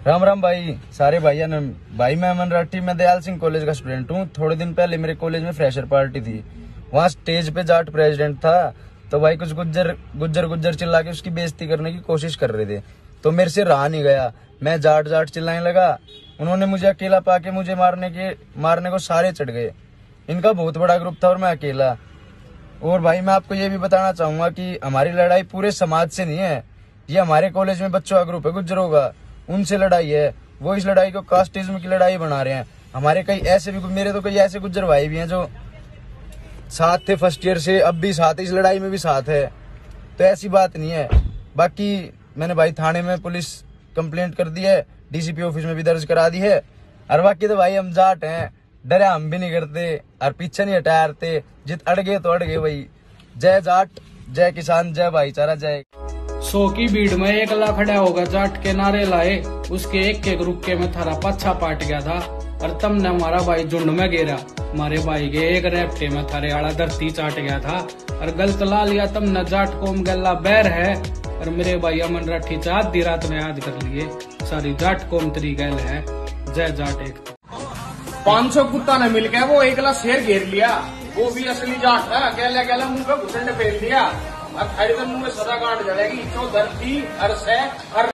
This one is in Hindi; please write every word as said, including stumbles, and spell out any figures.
राम राम भाई, सारे भाइया ने भाई। मैं अमन राठी, मैं दयाल सिंह कॉलेज का स्टूडेंट हूँ। थोड़े दिन पहले मेरे कॉलेज में फ्रेशर पार्टी थी। वहाँ स्टेज पे जाट प्रेसिडेंट था, तो भाई कुछ गुज्जर गुज्जर गुज्जर चिल्ला के उसकी बेइज्जती करने की कोशिश कर रहे थे। तो मेरे से रहा नहीं गया, मैं जाट जाट चिल्लाने लगा। उन्होंने मुझे अकेला पाके मुझे मारने के मारने को सारे चढ़ गए। इनका बहुत बड़ा ग्रुप था और मैं अकेला। और भाई मैं आपको ये भी बताना चाहूंगा कि हमारी लड़ाई पूरे समाज से नहीं है, ये हमारे कॉलेज में बच्चों का ग्रुप है गुज्जरों का, उनसे लड़ाई है। वो इस लड़ाई को कास्टिज्म की लड़ाई बना रहे हैं। हमारे कई ऐसे भी मेरे तो कई ऐसे गुज्जर भाई भी हैं जो साथ थे फर्स्ट ईयर से, अब भी साथ है, इस लड़ाई में भी साथ है। तो ऐसी बात नहीं है। बाकी मैंने भाई थाने में पुलिस कंप्लेंट कर दी है, डीसीपी ऑफिस में भी दर्ज करा दी है। और बाकी तो भाई हम जाट हैं, डरे हम भी नहीं करते और पीछे नहीं हटाते। जित अड़ गए तो अड़ गए भाई। जय जाट, जय किसान, जय भाईचारा, जय। सौ की भीड़ में एक लाख खड़ा होगा जाट के नारे लाए, उसके एक एक रुके में थारा पाछा पाट गया था। और तुमने हमारा भाई झुंड में घेरा, हमारे भाई के एक रेपटे में थारे आला धरती चाट गया था। और गलत ला लिया तुमने, जाट कोम गला बैर है। और मेरे भाई अमन राठी चाँद दी रात में याद कर लिए, सारी जाट कोम तरी गैल है। जय जाट। एक पांच सौ कुत्ता ने मिलकर वो एक लाख शेर घेर लिया, वो भी असली जाट था। गैला गैला मुंह पे घुसंड फेल दिया और खैर मुंह में सदा गांठ जलेगी। चो धरती अरसे